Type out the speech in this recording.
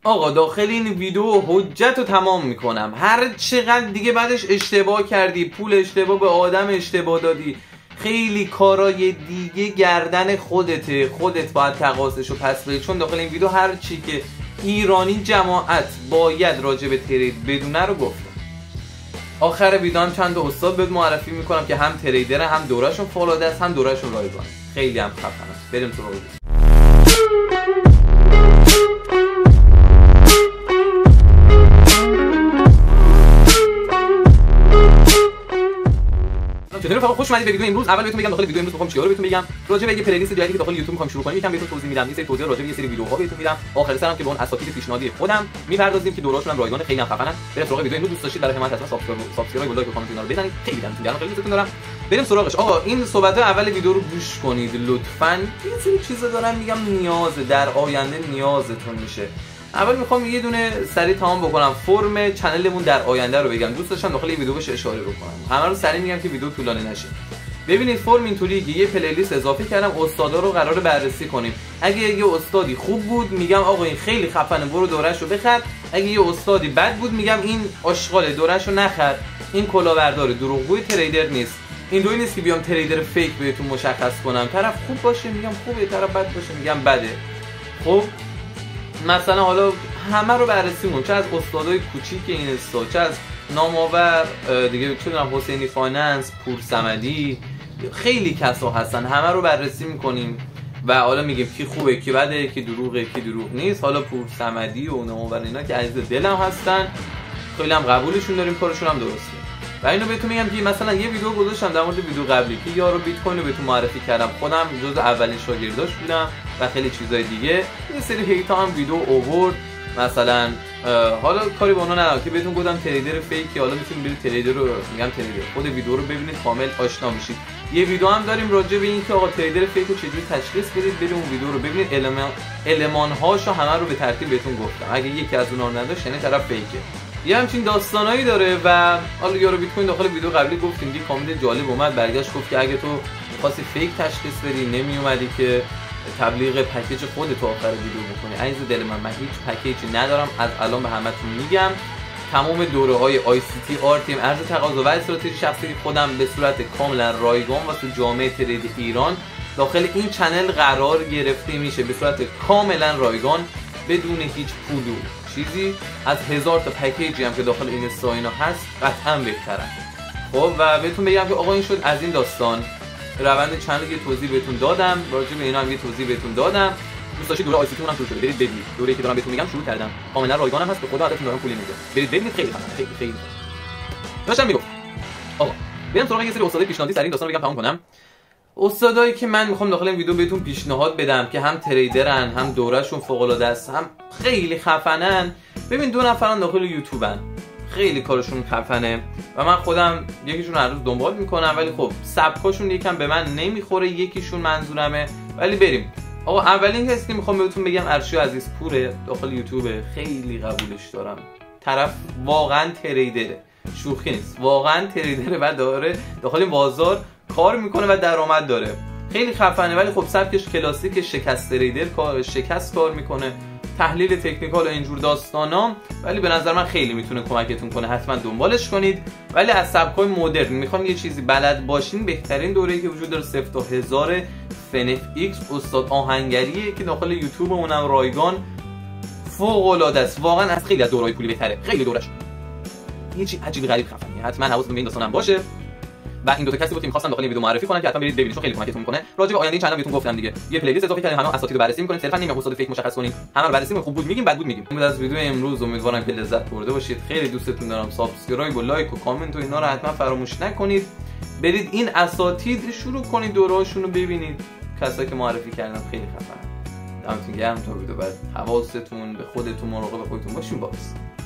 آقا داخل این ویدیو حجت رو تمام میکنم. هر چقدر دیگه بعدش اشتباه کردی، پول اشتباه به آدم اشتباه دادی، خیلی کارای دیگه گردن خودته، خودت باید تقاضاشو پس بدی. چون داخل این ویدیو هر چی که ایرانی جماعت باید راجع به ترید بدونه رو گفتم. آخر ویدیو هم چند تا استاد بهت معرفی میکنم که هم تریدر، هم دورهشون فوق‌العاده است، هم دورهشون رایگان، خیلی هم خفنه. بریم تو ویدیو. چطوری رفقا، خوش اومدید به ویدیو امروز. اول بهتون میگم داخل ویدیو امروز میخوام چیکار رو بهتون بگم. راجع به یه پلیلیست جدیدی که داخل یوتیوب میخوام شروع کنم، یکم بهتون توضیح میدم. یه سری توضیح راجع به یه سری ویدیوها بهتون میدم. آخر سرم که به اون اساتید پیشنهادی خودم میپردازیم که دورهاشون هم رایگان، خیلی هم خفنن. بریم سراغ ویدیو امروز. دوست داشتید برای حمایت حتما سابسکرایب و لایک و کامنت اینا رو بزنید. خیلی دمتون گرم، خیلی دوستتون دارم. بریم سراغش. آقا این صحبت اول ویدیو رو گوش کنید لطفاً. یه سری چیزا دارم میگم نیاز در آینده نیازتون میشه. اول میخوام یه دونه سریع تمام بکنم فرم چنلمون در آینده رو بگم. دوست داشتم داخل این ویدیو بهش اشاره بکنم. همه رو سریع میگم که ویدیو طولانی نشه. ببینید فرم اینطوریه که یه پلیلیست اضافه کردم، استادا رو قراره بررسی کنیم. اگه یه استادی خوب بود میگم آقا این خیلی خفنه برو دوره‌شو رو بخر. اگه یه استادی بد بود میگم این آشغال دوره‌شو رو نخر، این کلاهبردار دروغگوی تریدر نیست. این دوی نیست که بیام تریدر فیک بهتون مشخص کنم. طرف خوب باشه میگم خوبه، طرف بد باشه میگم بده. خب مثلا حالا همه رو بررسی کنیم، چه از استادای کوچیک این استا، چه از نامآور دیگه، چه می‌دونم حسینی فایننس، پور صمدی، خیلی کسا هستن، همه رو بررسی میکنیم و حالا میگیم کی خوبه کی بده، کی دروغه کی دروغ نیست. حالا پور صمدی و نامآور اینا که عزیز دلم هستن، خیلی هم قبولشون داریم، کارشون هم درسته. و اینو بهتون میگم که مثلا یه ویدیو گذاشتم در مورد ویدیو قبلی که یارو بیت کوین رو بهتون معرفی کردم، خودم جزو اولین شاگرداش بودم و خیلی چیزای دیگه. یه سری هیتا هم ویدیو اوورد مثلا. حالا کاری با اونا ندارم که بهتون گفتم تریدر فیکی، حالا میتونید برید تریدر رو میگم تریدر خود ویدیو رو ببینید کامل آشنا میشید. یه ویدیو هم داریم راجع به اینکه آقا تریدر فیک رو چجوری تشخیص بدید، برید اون ویدیو رو ببینید. المان‌هاشو همه رو به ترتیب بهتون گفتم. اگه یکی از اونها رو نداشت یعنی طرف فیکه. یه همچین داستانایی داره. و حالا یارو بیت کوین داخل ویدیو قبلی گفتیم یه کامنت جالب اومد، برگشت گفت که اگه تو می‌خواستی فیک تشخیص بدی نمیومدی که تبلیغ پکیج خودت تو آخر ویدیو بکنی. عزیز دل من هیچ پکیجی ندارم، از الان به همتون میگم. تمام دوره‌های ICT RTM ارز تقاضا و استراتژی شخصی خودم به صورت کاملا رایگان و تو جامعه ترید ایران داخل این چنل قرار گرفته میشه، به صورت کاملا رایگان بدون هیچ پول چیزی. از 1000 تا پکیجی هم که داخل این استاینا هست قطعا بهتره. خب و بهتون بگم که آقا این شد از این داستان. روند چنل یه توضیح بهتون دادم، راجع به اینا هم یه توضیح بهتون دادم. دوست داشتید دوره آی‌سی اونم شروع شده، برید ببینید. دوره‌ای که دارم بهتون میگم شروع کردم، کاملا رایگان هم هست، به خدا ازتون دارم پول نمیگیرم. برید ببینید، خیلی خفنه، خیلی داشتم میگم. آقا بریم سراغ یه سری استادای پیشنهادی سریع داستان بگم تمام کنم. استادایی که من میخوام داخل این ویدیو بهتون پیشنهاد بدم که هم تریدرن، هم دورهشون فوق العاده است، هم خیلی خفنن. ببین دو نفرن داخل یوتیوبن، خیلی کارشون خفنه و من خودم یکیشون رو هر روز دنبال میکنم، ولی خب سبکاشون یکم به من نمیخوره، یکیشون منظورمه. ولی بریم. آقا اولین کسی که میخوام بهتون بگم ارشیا عزیز پوره، داخل یوتیوب، خیلی قبولش دارم. طرف واقعا تریدره، شوخی نیست، واقعا تریدره و داره داخل این بازار کار میکنه و درآمد داره، خیلی خفنه. ولی خب سبکش کلاسیک شکست تریدر، شکست کار میکنه، تحلیل تکنیکال و اینجور داستانا. ولی به نظر من خیلی میتونه کمکتون کنه، حتما دنبالش کنید. ولی از سبکای مدرن میخوام یه چیزی بلد باشین، بهترین دوره‌ای که وجود داره 0 تا 1000 فنف ایکس استاد آهنگریه که داخل یوتیوب اونم رایگان فوق العاده است. واقعا از خیلی از دورهای پولی بهتره، خیلی دورش یه چیز عجیب غریب خفنه. حتما حواستون به این داستانم باشه. و این دو تا کسی بود که می‌خواستم داخل این ویدیو معرفی کنم که حتما برید ببینید، چون خیلی کمکتون می‌کنه. راجع به آینده این چنل بهتون گفتم دیگه، یه پلیلیست اضافه کردیم، همه اساتید رو بررسی می‌کنیم، صرفا نمیگم استاد فیک مشخص کنیم، همه رو بررسی می‌کنیم، خوب بود میگیم بد بود میگیم. امروز از ویدیو امروز امیدوارم که لذت برده باشید. خیلی دوستتون دارم. سابسکرایب و لایک و کامنت و اینا رو حتما فراموش نکنید. برید این اساتید شروع کنید دوره‌هاشون رو ببینید، کسایی که معرفی کردم خیلی خفنن. دمتون گرم. تا ویدیو بعد حواستون به خودتون، مراقب خودتون باشین. باز